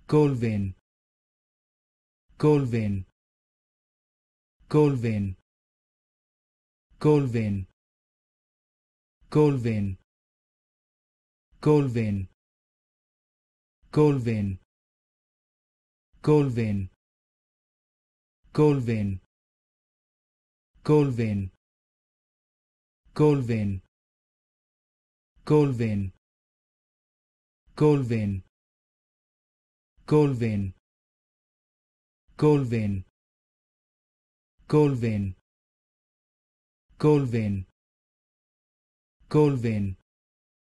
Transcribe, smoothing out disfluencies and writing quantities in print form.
Colvin, Colvin, Colvin, Colvin, Colvin, Colvin, Colvin, Colvin, Colvin, Colvin, Colvin, Colvin, Colvin, Colvin, Colvin, Colvin, Colvin, Colvin,